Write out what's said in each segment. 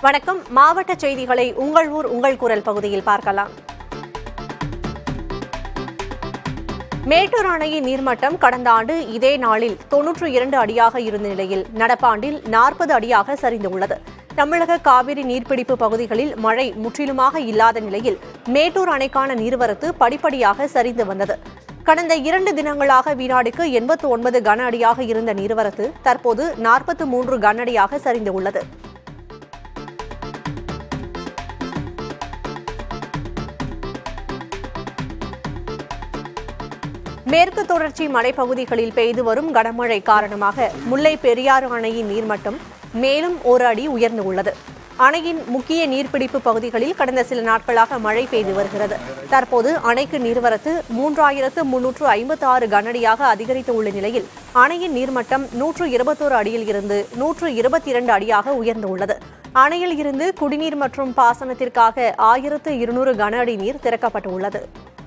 வணக்கம். மாவட்ட செய்திகளை உங்கள் ஊர் உங்கள் குரல் பகுதியில் பார்க்கலாம். மேட்டூர் அணையின் நீர்மட்டம் கடந்த ஆண்டு இதே நாளில் 92 அடியாக இருந்த நிலையில் நடப்பாண்டில் 40 அடியாக சரிந்துள்ளது. தமிழக காவிரி நீர்பிடிப்பு பகுதிகளில் மழை முற்றிலுமாக இல்லாத நிலையில் மேட்டூர் அணைக்கான நீர்வரத்து படிப்படியாக சரிந்து வந்தது. கடந்த 2 தினங்களாக வினாடிக்கு 89 கன அடியாக இருந்த நீர்வரத்து தற்போது 43 கன அடியாக சரிந்துள்ளது. மேற்கு தொடர்ச்சி மலைப்பகுதிகளில் பெய்து வரும் கனமழை காரணமாக முல்லை பெரியாறு அணையின் நீர்மட்டம் மேலும் 1 அடி உயர்ந்துள்ளது. அணையின் முக்கிய நீர்பிடிப்பு பகுதிகளில் கடந்த சில நாட்களாக மழை பெய்து வருகிறது. தற்போது அணைக்கு நீர்வரத்து 3356 கனஅடியாக அதிகரித்துள்ள நிலையில் அணையின் நீர்மட்டம் 121 அடியில் இருந்து 122 அடியாக உயர்ந்துள்ளது. அணையில் இருந்து குடிநீர் மற்றும் பாசனத்திற்காக 1200 கன அடி நீர் திறக்கப்பட்டுள்ளது.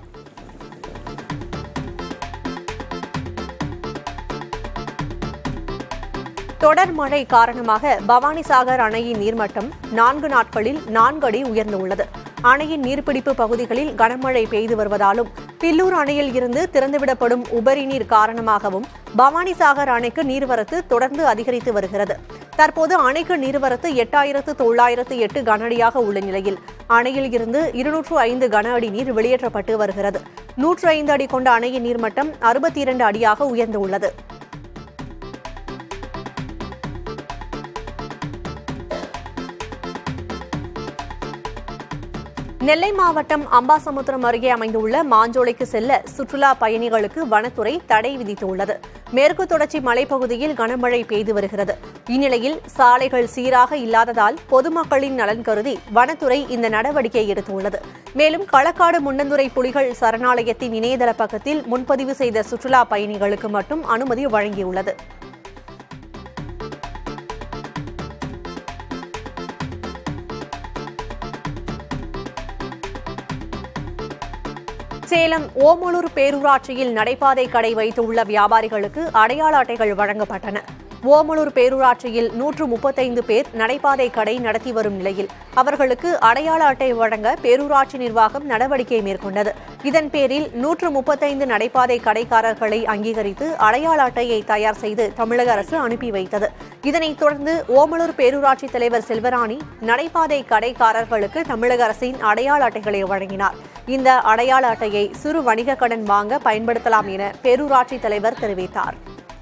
தொடர் மழை காரணமாக பவானிசாகர் அணையின் நீர்மட்டம் 4 நாட்களில் 4 அடி உயர்ந்துள்ளது. அணையின் நீர்பிடிப்பு பகுதிகளில் கனமழை பெய்து வருவதாலும் பில்லூர் அணையில் இருந்து திறந்துவிடப்படும் உபரி நீர் காரணமாகவும் பவானிசாகர் அணைக்கு நீர்வரத்து தொடர்ந்து அதிகரித்து வருகிறது. தற்போது அணைக்கு நீர்வரத்து 8908 கனஅடியாக உள்ள நிலையில் அணையில் இருந்து 205 கன அடி நீர் வெளியேற்றப்பட்டு வருகிறது. 105 அடி கொண்ட அணையின் நீர்மட்டம் 62 அடியாக உயர்ந்துள்ளது. நெல்லை மாவட்டம் அம்பாசமுத்திரம் அருகே அமைந்துள்ள மாஞ்சோலைக்கு செல்ல சுற்றுலா பயணிகளுக்கு வனத்துறை தடை விதித்துள்ளது. மேற்கு தொடர்ச்சி மலைப்பகுதியில் கனமழை பெய்து வருகிறது. இந்நிலையில் சாலைகள் சீராக இல்லாததால் பொதுமக்களின் நலன் கருதி வனத்துறை இந்த நடவடிக்கையை எடுத்துள்ளது. மேலும் களக்காடு முன்னந்துறை புலிகள் சரணாலயத்தின் இணையதள பக்கத்தில் முன்பதிவு செய்த சுற்றுலா பயணிகளுக்கு மட்டும் அனுமதி வழங்கியுள்ளது. சேலம் ஓமலூர் பேரூராட்சியில் நடைபாதை கடை வைத்துள்ள வியாபாரிகளுக்கு அடையாள அட்டைகள் வழங்கப்பட்டன. ஓமலூர் பேரூராட்சியில் 135 பேர் நடைபாதை கடை நடத்தி வரும் நிலையில் அவர்களுக்கு அடையாள அட்டை வழங்க பேரூராட்சி நிர்வாகம் நடவடிக்கை மேற்கொண்டது. இதன் பேரில் 135 நடைபாதை கடைக்காரர்களை அங்கீகரித்து அடையாள அட்டையை தயார் செய்து தமிழக அரசு அனுப்பி வைத்தது. இதனைத் தொடர்ந்து ஓமலூர் பேரூராட்சி தலைவர் செல்வராணி நடைபாதை கடைக்காரர்களுக்கு தமிழக அரசின் அடையாள அட்டைகளை வழங்கினார். இந்த அடையாள அட்டையை சிறு வணிக கடன் வாங்க பயன்படுத்தலாம் என பேரூராட்சி தலைவர் தெரிவித்தார்.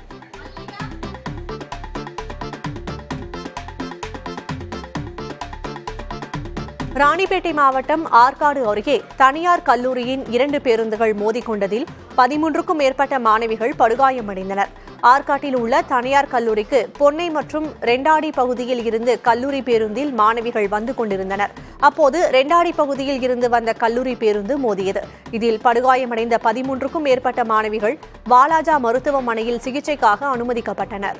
ராணிப்பேட்டை மாவட்டம் ஆற்காடு அருகே தனியார் கல்லூரியின் 2 பேருந்துகள் மோதிக்கொண்டதில் 13க்கும் மேற்பட்ட மாணவிகள் படுகாயமடைந்தனர். ஆற்காட்டில் உள்ள தனியார் கல்லூரிக்கு பொன்னை மற்றும் ரெண்டாடி பகுதியில் இருந்து கல்லூரி பேருந்தில் மாணவிகள் வந்து கொண்டிருந்தனர். அப்போது ரெண்டாடி பகுதியில் இருந்து வந்த கல்லூரி பேருந்து மோதியது. இதில் படுகாயமடைந்த 13க்கும் மேற்பட்ட மாணவிகள் வாலாஜா மருத்துவமனையில் சிகிச்சைக்காக அனுமதிக்கப்பட்டனர்.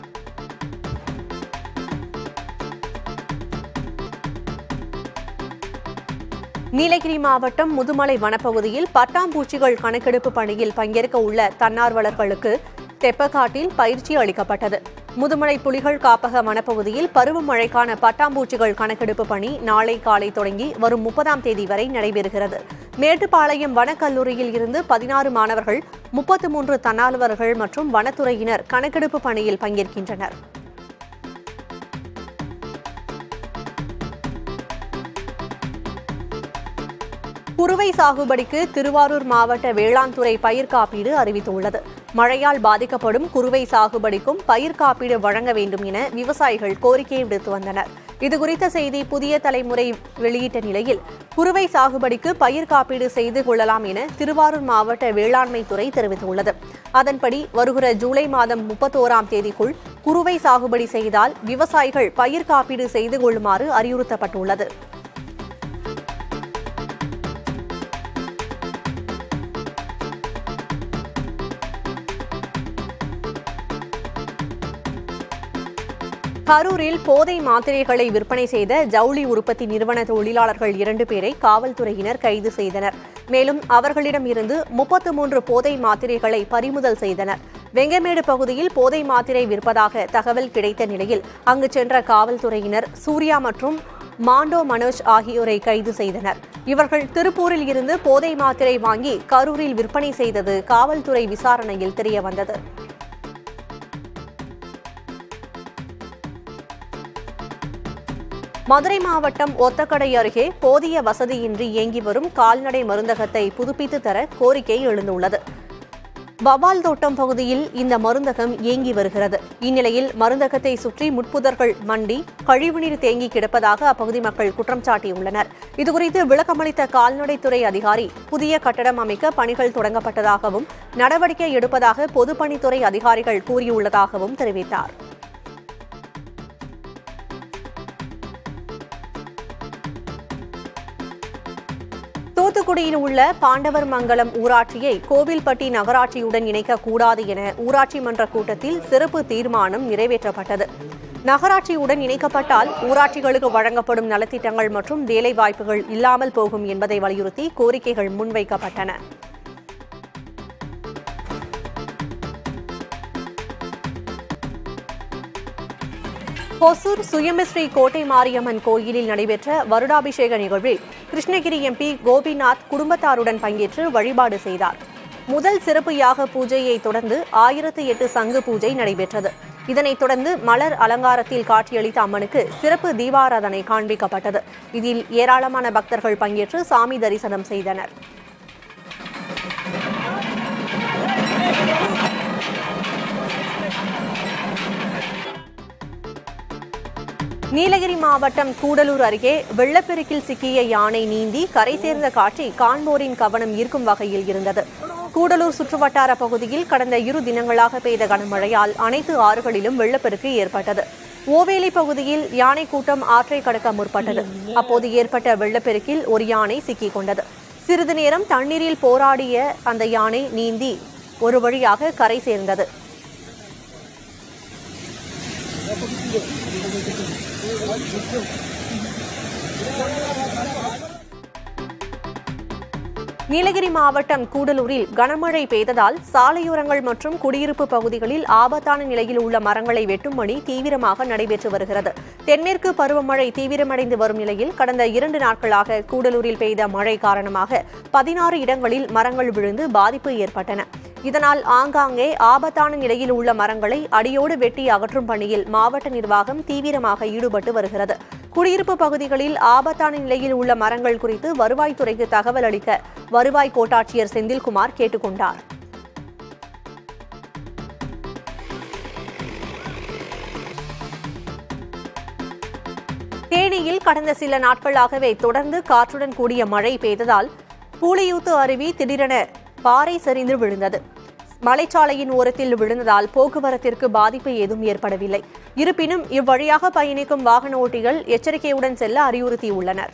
நீலகிரி மாவட்டம் முதுமலை வனப்பகுதியில் பட்டாம்பூச்சிகள் கணக்கெடுப்பு பணியில் பங்கேற்க உள்ள தன்னார்வலர்களுக்கு தெப்பக்காட்டில் பயிற்சி அளிக்கப்பட்டது. முதுமலை புலிகள் காப்பக வனப்பகுதியில் பருவமழைக்கான பட்டாம்பூச்சிகள் கணக்கெடுப்பு பணி நாளை காலை தொடங்கி வரும் 30ஆம் தேதி வரை நடைபெறுகிறது. மேட்டுப்பாளையம் வனக்கல்லூரியில் இருந்து 16 மாணவர்கள், 33 தன்னார்வலர்கள் மற்றும் வனத்துறையினர் கணக்கெடுப்பு பணியில் பங்கேற்கின்றனர். குறுவை சாகுபடிக்கு திருவாரூர் மாவட்ட வேளாண் துறை பயிர் காப்பீடு அறிவித்துள்ளது. மழையால் பாதிக்கப்படும் குறுவை சாகுபடிக்கும் பயிர் காப்பீடு வழங்க வேண்டும் என விவசாயிகள் கோரிக்கை விடுத்து வந்தனர். இதுகுறித்த செய்தி புதிய தலைமுறை வெளியிட்ட நிலையில் குறுவை சாகுபடிக்கு பயிர் காப்பீடு செய்து கொள்ளலாம் என திருவாரூர் மாவட்ட வேளாண்மை துறை தெரிவித்துள்ளது. அதன்படி வருகிற ஜூலை மாதம் 31ஆம் தேதிக்குள் குறுவை சாகுபடி செய்தால் விவசாயிகள் பயிர் காப்பீடு செய்து கொள்ளுமாறு அறிவுறுத்தப்பட்டுள்ளது. கரூரில் போதை மாத்திரைகளை விற்பனை செய்த ஜவுளி உற்பத்தி நிறுவன தொழிலாளர்கள் 2 பேரை காவல்துறையினர் கைது செய்தனர். மேலும் அவர்களிடம் இருந்து 33 போதை மாத்திரைகளை பறிமுதல் செய்தனர். வெங்கமேடு பகுதியில் போதை மாத்திரை விற்பதாக தகவல் கிடைத்த நிலையில் அங்கு சென்ற காவல்துறையினர் சூர்யா மற்றும் மாண்டோ மனோஜ் ஆகியோரை கைது செய்தனர். இவர்கள் திருப்பூரில் இருந்து போதை மாத்திரை வாங்கி கரூரில் விற்பனை செய்தது காவல்துறை விசாரணையில் தெரியவந்தது. மதுரை மாவட்டம் ஒத்தக்கடை அருகே போதிய வசதியின்றி இயங்கி வரும் கால்நடை மருந்தகத்தை புதுப்பித்து தர கோரிக்கை எழுந்துள்ளது. வவால் தோட்டம் பகுதியில் இந்த மருந்தகம் இயங்கி வருகிறது. இந்நிலையில் மருந்தகத்தை சுற்றி முட்புதர்கள் மண்டி கழிவுநீர் தேங்கி கிடப்பதாக அப்பகுதி மக்கள் குற்றம் சாட்டியுள்ளனர். இதுகுறித்து விளக்கமளித்த கால்நடைத்துறை அதிகாரி புதிய கட்டடம் அமைக்க பணிகள் தொடங்கப்பட்டதாகவும் நடவடிக்கை எடுப்பதாக பொதுப்பணித்துறை அதிகாரிகள் கூறியுள்ளதாகவும் தெரிவித்தார். தூத்துக்குடியில் உள்ள பாண்டவர் மங்கலம் ஊராட்சியை கோவில்பட்டி நகராட்சியுடன் இணைக்கக்கூடாது என ஊராட்சி மன்ற கூட்டத்தில் சிறப்பு தீர்மானம் நிறைவேற்றப்பட்டது. நகராட்சியுடன் இணைக்கப்பட்டால் ஊராட்சிகளுக்கு வழங்கப்படும் நலத்திட்டங்கள் மற்றும் வேலைவாய்ப்புகள் இல்லாமல் போகும் என்பதை வலியுறுத்தி கோரிக்கைகள் முன்வைக்கப்பட்டன. ஹொசூர் சுயம்பஸ்ரீ கோட்டை மாரியம்மன் கோயிலில் நடைபெற்ற வருடாபிஷேக நிகழ்வில் கிருஷ்ணகிரி எம்பி கோபிநாத் குடும்பத்தாருடன் பங்கேற்று வழிபாடு செய்தார். முதல் சிறப்பு யாக பூஜையை தொடர்ந்து 1008 சங்கு பூஜை நடைபெற்றது. இதனைத் தொடர்ந்து மலர் அலங்காரத்தில் காட்சியளித்த அம்மனுக்கு சிறப்பு தீபாராதனை காண்பிக்கப்பட்டது. இதில் ஏராளமான பக்தர்கள் பங்கேற்று சாமி தரிசனம் செய்தனர். நீலகிரி மாவட்டம் கூடலூர் அருகே வெள்ளப்பெருக்கில் சிக்கிய யானை நீந்தி கரை சேர்ந்த காட்சி காண்போரின் கவனம் ஈர்க்கும் வகையில் இருந்தது. கூடலூர் சுற்றுவட்டார பகுதியில் கடந்த 2 தினங்களாக பெய்த கனமழையால் அனைத்து ஆறுகளிலும் வெள்ளப்பெருக்கு ஏற்பட்டது. ஓவேலி பகுதியில் யானை கூட்டம் ஆற்றை கடக்க முற்பட்டது. அப்போது ஏற்பட்ட வெள்ளப்பெருக்கில் ஒரு யானை சிக்கிக் கொண்டது. சிறிது நேரம் தண்ணீரில் போராடிய அந்த யானை நீந்தி ஒரு வழியாக கரை சேர்ந்தது. நீலகிரி மாவட்டம் கூடலூரில் கனமழை பெய்ததால் சாலையோரங்கள் மற்றும் குடியிருப்பு பகுதிகளில் ஆபத்தான நிலையில் உள்ள மரங்களை வெட்டும் பணி தீவிரமாக நடைபெற்று வருகிறது. தென்மேற்கு பருவமழை தீவிரமடைந்து வரும் நிலையில் கடந்த 2 நாட்களாக கூடலூரில் பெய்த மழை காரணமாக 16 இடங்களில் மரங்கள் விழுந்து பாதிப்பு ஏற்பட்டன. இதனால் ஆங்காங்கே ஆபத்தான நிலையில் உள்ள மரங்களை அடியோடு வெட்டி அகற்றும் பணியில் மாவட்ட நிர்வாகம் தீவிரமாக ஈடுபட்டு வருகிறது. குடியிருப்பு பகுதிகளில் ஆபத்தான நிலையில் உள்ள மரங்கள் குறித்து வருவாய்த்துறைக்கு தகவல் அளிக்க வருவாய் கோட்டாட்சியர் செந்தில்குமார் கேட்டுக் கொண்டார். தேனியில் கடந்த சில நாட்களாகவே தொடர்ந்து காற்றுடன் கூடிய மழை பெய்ததால் பூலியூத்து அருவி திடீரென பாறை சரிந்து விழுந்தது. மலைச்சாலையின் ஓரத்தில் விழுந்ததால் போக்குவரத்திற்கு பாதிப்பு ஏதும் ஏற்படவில்லை. இருப்பினும் இவ்வழியாக பயணிக்கும் வாகன ஓட்டிகள் எச்சரிக்கையுடன் செல்ல அறிவுறுத்தியுள்ளனர்.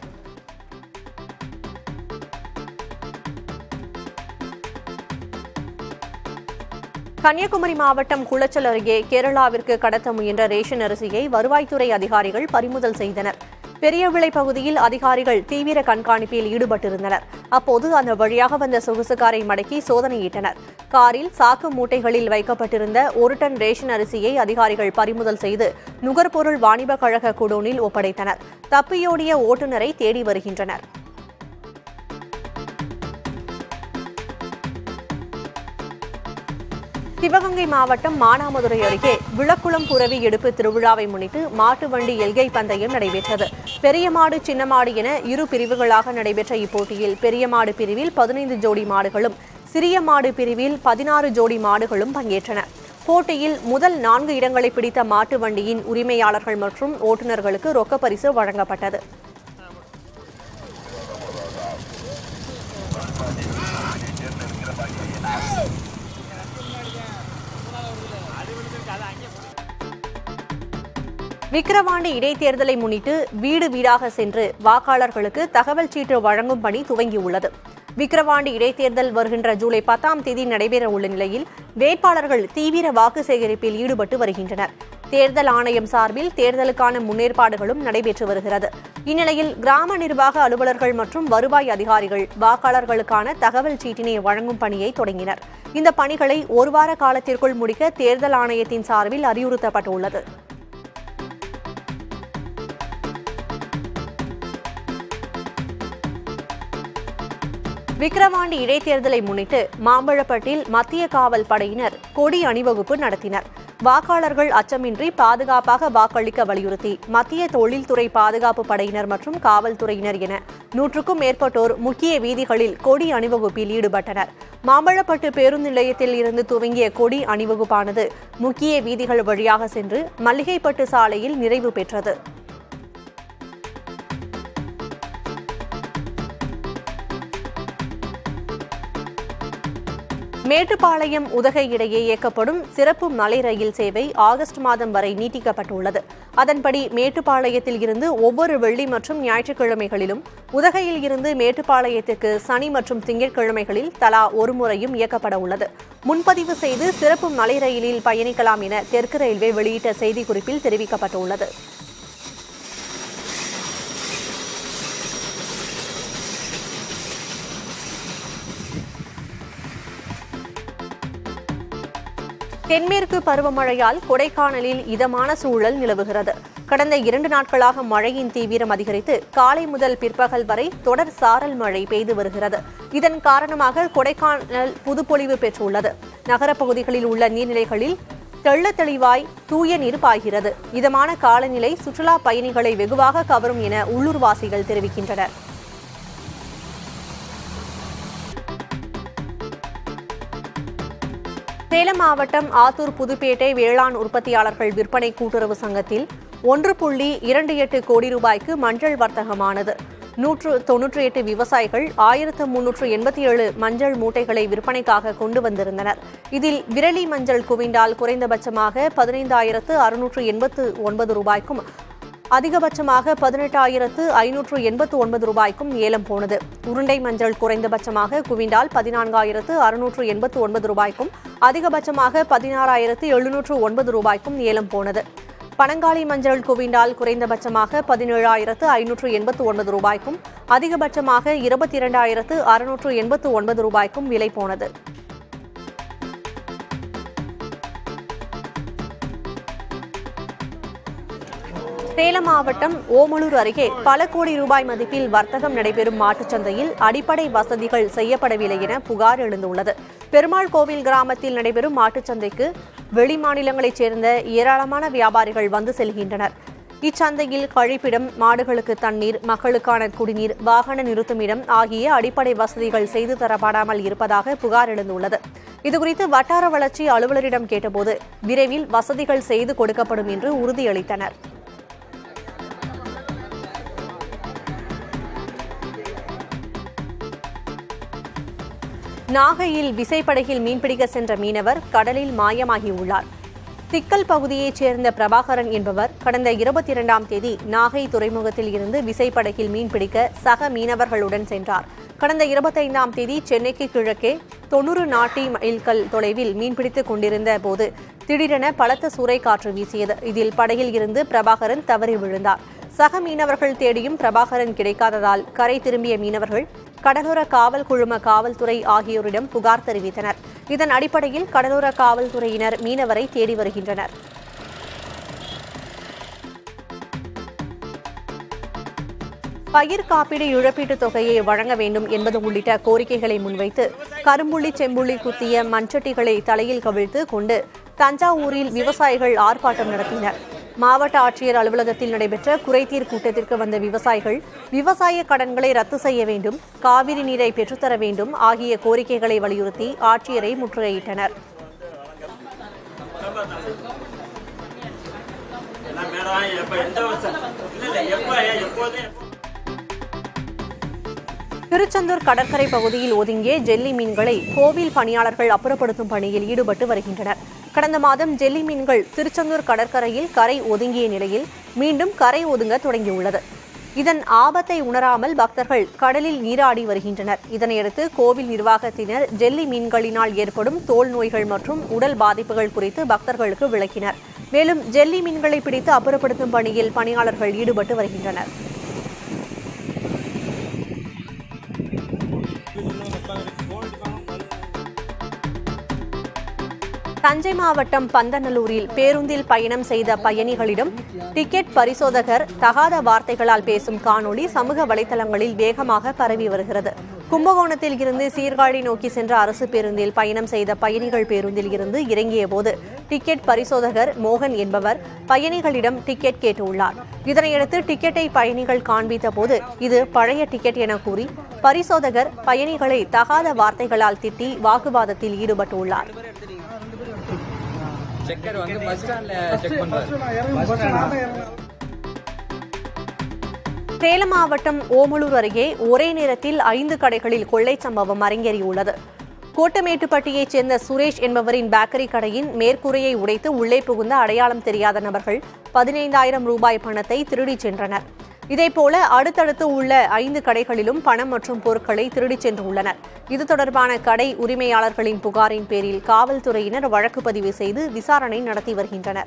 கன்னியாகுமரி மாவட்டம் குளச்சல் அருகே கேரளாவிற்கு கடத்த முயன்ற ரேஷன் அரிசியை வருவாய்த்துறை அதிகாரிகள் பறிமுதல் செய்தனர். பெரியவிளை பகுதியில் அதிகாரிகள் தீவிர கண்காணிப்பில் ஈடுபட்டிருந்தனர். அப்போது அந்த வழியாக வந்த சொகுசு காரை மடக்கி சோதனையிட்டனர். காரில் சாக்கு மூட்டைகளில் வைக்கப்பட்டிருந்த 1 டன் ரேஷன் அரிசியை அதிகாரிகள் பறிமுதல் செய்து நுகர்பொருள் வாணிப கழக குடோனில் ஒப்படைத்தனர். தப்பியோடிய ஓட்டுநரை தேடி வருகின்றனர். சிவகங்கை மாவட்டம் மானாமதுரை அருகே விளக்குளம் புரவி எடுப்பு திருவிழாவை முன்னிட்டு மாட்டு வண்டி எல்கை பந்தயம் நடைபெற்றது. பெரிய மாடு சின்ன மாடு என 2 பிரிவுகளாக நடைபெற்ற இப்போட்டியில் பெரிய மாடு பிரிவில் 15 ஜோடி மாடுகளும் சிறிய மாடு பிரிவில் 16 ஜோடி மாடுகளும் பங்கேற்றன. போட்டியில் முதல் 4 இடங்களை பிடித்த மாட்டு வண்டியின் உரிமையாளர்கள் மற்றும் ஓட்டுநர்களுக்கு ரொக்க பரிசு வழங்கப்பட்டது. விக்கிரவாண்டி இடைத்தேர்தலை முன்னிட்டு வீடு வீடாக சென்று வாக்காளர்களுக்கு தகவல் சீட்டு வழங்கும் பணி துவங்கியுள்ளது. விக்கிரவாண்டி இடைத்தேர்தல் வருகின்ற ஜூலை 10ஆம் தேதி நடைபெற உள்ள நிலையில் வேட்பாளர்கள் தீவிர வாக்கு சேகரிப்பில் ஈடுபட்டு வருகின்றனர். தேர்தல் ஆணையம் சார்பில் தேர்தலுக்கான முன்னேற்பாடுகளும் நடைபெற்று வருகிறது. இந்நிலையில் கிராம நிர்வாக அலுவலர்கள் மற்றும் வருவாய் அதிகாரிகள் வாக்காளர்களுக்கான தகவல் சீட்டினை வழங்கும் பணியை தொடங்கினர். இந்த பணிகளை ஒரு வார காலத்திற்குள் முடிக்க தேர்தல் ஆணையத்தின் சார்பில் அறிவுறுத்தப்பட்டுள்ளது. விக்கிரவாண்டி இடைத்தேர்தலை முன்னிட்டு மாம்பழப்பட்டில் மத்திய காவல் படையினர் கொடி அணிவகுப்பு நடத்தினர். வாக்காளர்கள் அச்சமின்றி பாதுகாப்பாக வாக்களிக்க வலியுறுத்தி மத்திய தொழில்துறை பாதுகாப்பு படையினர் மற்றும் காவல்துறையினர் என 100க்கும் மேற்பட்டோர் முக்கிய வீதிகளில் கொடி அணிவகுப்பில் ஈடுபட்டனர். மாம்பழப்பட்டு பேருந்து நிலையத்தில் இருந்து துவங்கிய கொடி அணிவகுப்பானது முக்கிய வீதிகள் வழியாக சென்று மல்லிகைப்பட்டு சாலையில் நிறைவு பெற்றது. மேட்டுப்பாளையம் உதகை இடையே இயக்கப்படும் சிறப்பு மலை ரயில் சேவை ஆகஸ்ட் மாதம் வரை நீட்டிக்கப்பட்டுள்ளது. அதன்படி மேட்டுப்பாளையத்தில் இருந்து ஒவ்வொரு வெள்ளி மற்றும் ஞாயிற்றுக்கிழமைகளிலும், உதகையில் இருந்து மேட்டுப்பாளையத்திற்கு சனி மற்றும் திங்கட்கிழமைகளில் தலா ஒரு முறையும் இயக்கப்பட உள்ளது. முன்பதிவு செய்து சிறப்பு மலை ரயிலில் பயணிக்கலாம் என தெற்கு ரயில்வே வெளியிட்ட செய்திக்குறிப்பில் தெரிவிக்கப்பட்டுள்ளது. தென்மேற்கு பருவமழையால் கொடைக்கானலில் இதமான சூழல் நிலவுகிறது. கடந்த 2 நாட்களாக மழையின் தீவிரம் அதிகரித்து காலை முதல் பிற்பகல் வரை தொடர் சாரல் மழை பெய்து வருகிறது. இதன் காரணமாக கொடைக்கானல் புதுப்பொலிவு பெற்றுள்ளது. நகரப் பகுதிகளில் உள்ள நீர்நிலைகளில் தெள்ளத் தெளிவாய் தூய நீர் பாய்கிறது. இதமான காலநிலை சுற்றுலா பயணிகளை வெகுவாக கவரும் என உள்ளூர்வாசிகள் தெரிவிக்கின்றனர். சேலம் மாவட்டம் ஆத்தூர் புதுப்பேட்டை வேளாண் உற்பத்தியாளர்கள் விற்பனை கூட்டுறவு சங்கத்தில் 1.28 கோடி ரூபாய்க்கு மஞ்சள் வர்த்தகமானது. 198 விவசாயிகள் 1387 மஞ்சள் மூட்டைகளை விற்பனைக்காக கொண்டு வந்திருந்தனர். இதில் விரலி மஞ்சள் குவிண்டால் குறைந்தபட்சமாக 15,689 ரூபாய்க்கும் அதிகபட்சமாக 18,589 ரூபாய்க்கும் ஏலம் போனது. உருண்டை மஞ்சள் குறைந்தபட்சமாக குவிண்டால் 14,689 ரூபாய்க்கும் அதிகபட்சமாக 16,709 ரூபாய்க்கும் ஏலம் போனது. பனங்காளி மஞ்சள் குவிண்டால் குறைந்தபட்சமாக 17,589 ரூபாய்க்கும் அதிகபட்சமாக 22,689 ரூபாய்க்கும் விலை போனது. சேலம் மாவட்டம் ஓமலூர் அருகே பல கோடி ரூபாய் மதிப்பில் வர்த்தகம் நடைபெறும் மாட்டுச்சந்தையில் அடிப்படை வசதிகள் செய்யப்படவில்லை என புகார் எழுந்துள்ளது. பெருமாள் கோவில் கிராமத்தில் நடைபெறும் மாட்டுச்சந்தைக்கு வெளிமாநிலங்களைச் சேர்ந்த ஏராளமான வியாபாரிகள் வந்து செல்கின்றனர். இச்சந்தையில் கழிப்பிடம், மாடுகளுக்கு தண்ணீர், மக்களுக்கான குடிநீர், வாகன நிறுத்துமிடம் ஆகிய அடிப்படை வசதிகள் செய்து தரப்படாமல் இருப்பதாக புகார் எழுந்துள்ளது. இதுகுறித்து வட்டார வளர்ச்சி அலுவலரிடம் கேட்டபோது விரைவில் வசதிகள் செய்து கொடுக்கப்படும் என்று உறுதியளித்தனர். நாகையில் விசைப்படகில் மீன்பிடிக்க சென்ற மீனவர் கடலில் மாயமாகியுள்ளார். திக்கல் பகுதியைச் சேர்ந்த பிரபாகரன் என்பவர் கடந்த 22ஆம் தேதி நாகை துறைமுகத்தில் இருந்து விசைப்படகில் மீன்பிடிக்க சக மீனவர்களுடன் சென்றார். கடந்த 25ஆம் தேதி சென்னைக்கு கிழக்கே 90 நாட்டி மைல்கள் தொலைவில் மீன்பிடித்துக் கொண்டிருந்த போது திடீரென பலத்த சூறைக்காற்று வீசியது. இதில் படகில் இருந்து பிரபாகரன் தவறி விழுந்தார். சக மீனவர்கள் தேடியும் பிரபாகரன் கிடைக்காததால் கரை திரும்பிய மீனவர்கள் கடலோர காவல் குழும காவல்துறை ஆகியோரிடம் புகார் தெரிவித்தனர். இதன் அடிப்படையில் கடலோர காவல்துறையினர் மீனவரை தேடி வருகின்றனர். பயிர் காப்பீடு இழப்பீட்டுத் தொகையை வழங்க வேண்டும் என்பது உள்ளிட்ட கோரிக்கைகளை முன்வைத்து கரும்புள்ளி செம்புள்ளி குத்திய மண்சட்டிகளை தலையில் கவிழ்த்து கொண்டு தஞ்சாவூரில் விவசாயிகள் ஆர்ப்பாட்டம் நடத்தினர். மாவட்ட ஆட்சியர் அலுவலகத்தில் நடைபெற்ற குறைதீர் கூட்டத்திற்கு வந்த விவசாயிகள் விவசாய கடன்களை ரத்து செய்ய வேண்டும், காவிரி நீரை பெற்றுத்தர வேண்டும் ஆகிய கோரிக்கைகளை வலியுறுத்தி ஆட்சியரை முற்றுகையிட்டனர். திருச்செந்தூர் கடற்கரை பகுதியில் ஒதுங்கிய ஜெல்லி மீன்களை கோவில் பணியாளர்கள் அப்புறப்படுத்தும் பணியில் ஈடுபட்டு வருகின்றனர். கடந்த மாதம் ஜெல்லி மீன்கள் திருச்செந்தூர் கடற்கரையில் கரை ஒதுங்கிய நிலையில் மீண்டும் கரை ஒதுங்க தொடங்கியுள்ளது. இதன் ஆபத்தை உணராமல் பக்தர்கள் கடலில் நீராடி வருகின்றனர். இதனையடுத்து கோவில் நிர்வாகத்தினர் ஜெல்லி மீன்களினால் ஏற்படும் தோல் நோய்கள் மற்றும் உடல் பாதிப்புகள் குறித்து பக்தர்களுக்கு விளக்கினர். மேலும் ஜெல்லி மீன்களை பிடித்து அப்புறப்படுத்தும் பணியில் பணியாளர்கள் ஈடுபட்டு வருகின்றனர். தஞ்சை மாவட்டம் பந்தநல்லூரில் பேருந்தில் பயணம் செய்த பயணிகளிடம் டிக்கெட் பரிசோதகர் தகாத வார்த்தைகளால் பேசும் காணொலி சமூக வலைதளங்களில் வேகமாக பரவி வருகிறது. கும்பகோணத்தில் இருந்து சீர்காழி நோக்கி சென்ற அரசு பேருந்தில் பயணம் செய்த பயணிகள் பேருந்தில் இருந்து இறங்கிய போது டிக்கெட் பரிசோதகர் மோகன் என்பவர் பயணிகளிடம் டிக்கெட் கேட்டுள்ளார். இதனையடுத்து டிக்கெட்டை பயணிகள் காண்பித்த போது இது பழைய டிக்கெட் என கூறி பரிசோதகர் பயணிகளை தகாத வார்த்தைகளால் திட்டி வாக்குவாதத்தில் ஈடுபட்டுள்ளார். சேலம் மாவட்டம் ஓமலூர் அருகே ஒரே நேரத்தில் 5 கடைகளில் கொள்ளை சம்பவம் அரங்கேறியுள்ளது. கோட்டமேட்டுப்பட்டியைச் சேர்ந்த சுரேஷ் என்பவரின் பேக்கரி கடையின் மேற்கூரையை உடைத்து உள்ளே புகுந்த அடையாளம் தெரியாத நபர்கள் 15,000 ரூபாய் பணத்தை திருடிச் சென்றனர். இதேபோல அடுத்தடுத்து உள்ள 5 கடைகளிலும் பணம் மற்றும் பொருட்களை திருடிச் சென்றுள்ளனர். இது தொடர்பான கடை உரிமையாளர்களின் புகாரின் பேரில் காவல்துறையினர் வழக்கு பதிவு செய்து விசாரணை நடத்தி வருகின்றனர்.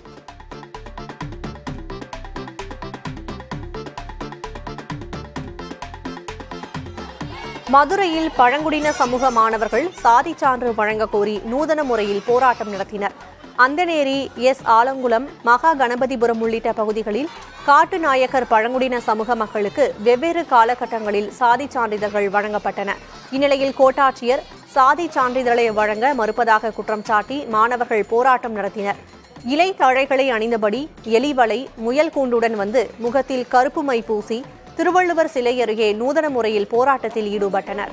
மதுரையில் பழங்குடியின சமூக மாணவர்கள் சாதிச் சான்று வழங்க கோரி நூதன முறையில் போராட்டம் நடத்தினர். அந்தநேரி, எஸ். ஆலங்குளம், மகா கணபதிபுரம் உள்ளிட்ட பகுதிகளில் காட்டுநாயக்கர் பழங்குடியின சமூக மக்களுக்கு வெவ்வேறு காலகட்டங்களில் சாதிச் சான்றிதழ்கள் வழங்கப்பட்டன. இந்நிலையில் கோட்டாட்சியர் சாதிச் சான்றிதழை வழங்க மறுப்பதாக குற்றம் சாட்டி மாணவர்கள் போராட்டம் நடத்தினர். இலை தழைகளை அணிந்தபடி எலிவலை, முயல் கூண்டுடன் வந்து முகத்தில் கருப்பு மை பூசி திருவள்ளுவர் சிலை அருகே நூதன முறையில் போராட்டத்தில் ஈடுபட்டனர்.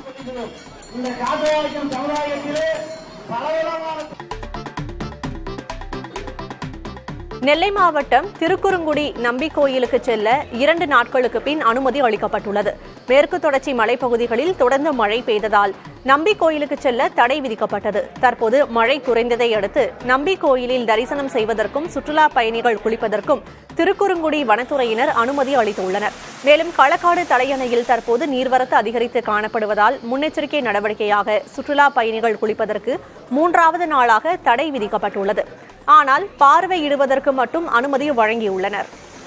நெல்லை மாவட்டம் திருக்குறுங்குடி நம்பி கோயிலுக்கு செல்ல 2 நாட்களுக்கு பின் அனுமதி அளிக்கப்பட்டுள்ளது. மேற்கு தொடர்ச்சி மலைப்பகுதிகளில் தொடர்ந்து மழை பெய்ததால் நம்பி கோயிலுக்கு செல்ல தடை விதிக்கப்பட்டது. தற்போது மழை குறைந்ததை அடுத்து நம்பி கோயிலில் தரிசனம் செய்வதற்கும் சுற்றுலா பயணிகள் குளிப்பதற்கும் திருக்குறுங்குடி வனத்துறையினர் அனுமதி அளித்துள்ளனர். மேலும் களக்காடு தலையணையில் தற்போது நீர்வரத்து அதிகரித்து காணப்படுவதால் முன்னெச்சரிக்கை நடவடிக்கையாக சுற்றுலா பயணிகள் குளிப்பதற்கு 3வது நாளாக தடை விதிக்கப்பட்டுள்ளது. ஆனால் பார்வையிடுவதற்கு மட்டும் அனுமதி வழங்கியுள்ளனர்.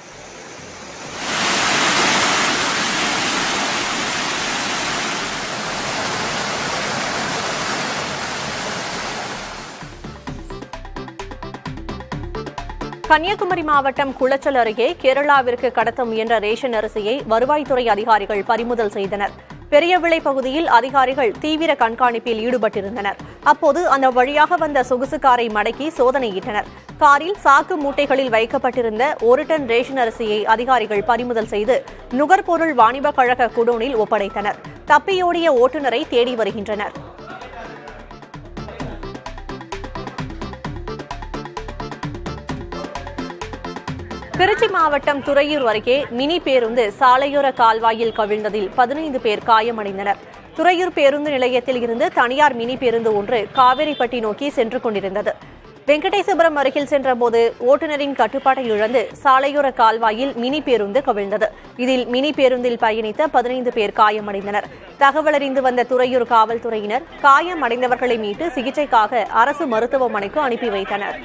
கன்னியாகுமரி மாவட்டம் குளச்சல் அருகே கேரளாவிற்கு கடத்த முயன்ற ரேஷன் அரிசியை வருவாய்த்துறை அதிகாரிகள் பறிமுதல் செய்தனர். பெரியவிளை பகுதியில் அதிகாரிகள் தீவிர கண்காணிப்பில் ஈடுபட்டிருந்தனர். அப்போது அந்த வழியாக வந்த சொகுசு காரை மடக்கி சோதனையிட்டனர். காரில் சாக்கு மூட்டைகளில் வைக்கப்பட்டிருந்த 1 டன் ரேஷன் அரிசியை அதிகாரிகள் பறிமுதல் செய்து நுகர்பொருள் வாணிப கழக குடோனில் ஒப்படைத்தனர். தப்பியோடிய ஓட்டுநரை தேடி வருகின்றனர். திருச்சி மாவட்டம் துறையூர் அருகே மினி பேருந்து சாலையோர கால்வாயில் கவிழ்ந்ததில் 15 பேர் காயமடைந்தனர். துறையூர் பேருந்து நிலையத்தில் இருந்து தனியார் மினி பேருந்து ஒன்று காவேரிப்பட்டி நோக்கி சென்று கொண்டிருந்தது. வெங்கடேசபுரம் அருகில் சென்றபோது ஓட்டுநரின் கட்டுப்பாட்டை இழந்து சாலையோர கால்வாயில் மினி பேருந்து கவிழ்ந்தது. இதில் மினி பேருந்தில் பயணித்த 15 பேர் காயமடைந்தனர். தகவலறிந்து வந்த துறையூர் காவல்துறையினர் காயமடைந்தவர்களை மீட்டு சிகிச்சைக்காக அரசு மருத்துவமனைக்கு அனுப்பி வைத்தனர்.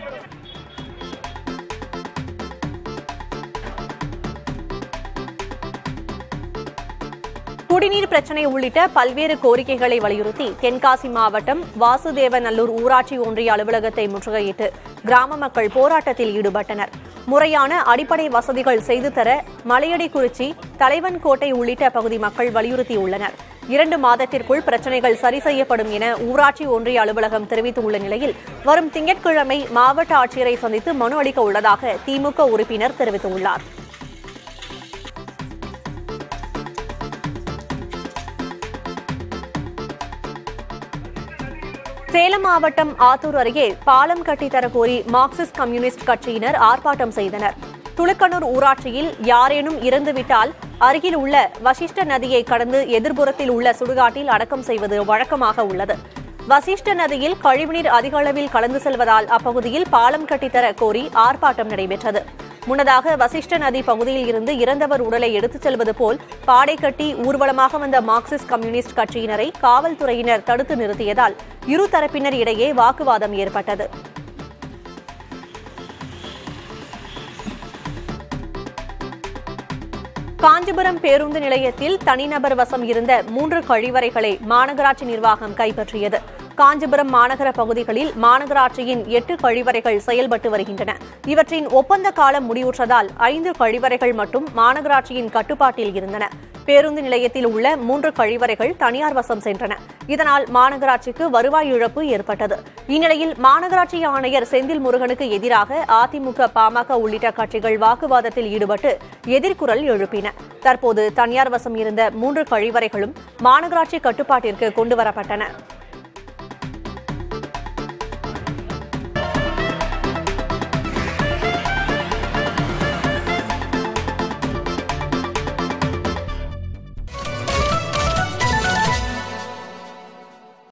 குடிநீர் பிரச்சினை உள்ளிட்ட பல்வேறு கோரிக்கைகளை வலியுறுத்தி தென்காசி மாவட்டம் வாசுதேவநல்லூர் ஊராட்சி ஒன்றிய அலுவலகத்தை முற்றுகையிட்டு கிராம மக்கள் போராட்டத்தில் ஈடுபட்டனர். முறையான அடிப்படை வசதிகள் செய்து தர மலையடிக்குறிச்சி, தலைவன்கோட்டை உள்ளிட்ட பகுதி மக்கள் வலியுறுத்தியுள்ளனர். 2 மாதத்திற்குள் பிரச்சினைகள் சரி செய்யப்படும் என ஊராட்சி ஒன்றிய அலுவலகம் தெரிவித்துள்ள நிலையில் வரும் திங்கட்கிழமை மாவட்ட ஆட்சியரை சந்தித்து மனு அளிக்க உள்ளதாக திமுக உறுப்பினர் தெரிவித்துள்ளார். சேலம் மாவட்டம் ஆத்தூர் அருகே பாலம் கட்டித்தரக் கோரி மார்க்சிஸ்ட் கம்யூனிஸ்ட் கட்சியினர் ஆர்ப்பாட்டம் செய்தனர். துலுக்கனூர் ஊராட்சியில் யாரேனும் இறந்துவிட்டால் அருகில் உள்ள வசிஷ்ட நதியை கடந்து எதிர்ப்புறத்தில் உள்ள சுடுகாட்டில் அடக்கம் செய்வது வழக்கமாக உள்ளது. வசிஷ்ட நதியில் கழிவுநீர் அதிக அளவில் கலந்து செல்வதால் அப்பகுதியில் பாலம் கட்டித்தர கோரி ஆர்ப்பாட்டம் நடைபெற்றது. முன்னதாக வசிஷ்ட நதி பகுதியில் இருந்து இறந்தவர் உடலை எடுத்துச் செல்வது போல் பாடை கட்டி ஊர்வலமாக வந்த மார்க்சிஸ்ட் கம்யூனிஸ்ட் கட்சியினரை காவல்துறையினர் தடுத்து நிறுத்தியதால் இரு தரப்பினர் இடையே வாக்குவாதம் ஏற்பட்டது. காஞ்சிபுரம் பேருந்து நிலையத்தில் தனிநபர் வசம் இருந்த 3 கழிவறைகளை மாநகராட்சி நிர்வாகம் கைப்பற்றியது. காஞ்சிபுரம் மாநகர பகுதிகளில் மாநகராட்சியின் 8 கழிவறைகள் செயல்பட்டு வருகின்றன. இவற்றின் ஒப்பந்த காலம் முடிவுற்றதால் 5 கழிவறைகள் மட்டும் மாநகராட்சியின் கட்டுப்பாட்டில் இருந்தன. பேருந்து நிலையத்தில் உள்ள 3 கழிவறைகள் தனியார் வசம் சென்றன. இதனால் மாநகராட்சிக்கு வருவாய் இழப்பு ஏற்பட்டது. இந்நிலையில் மாநகராட்சி ஆணையர் செந்தில் முருகனுக்கு எதிராக அதிமுக, பாமக உள்ளிட்ட கட்சிகள் வாக்குவாதத்தில் ஈடுபட்டு எதிர்குரல் எழுப்பின. தற்போது தனியார் வசம் இருந்த 3 கழிவறைகளும் மாநகராட்சி கட்டுப்பாட்டிற்கு கொண்டுவரப்பட்டன.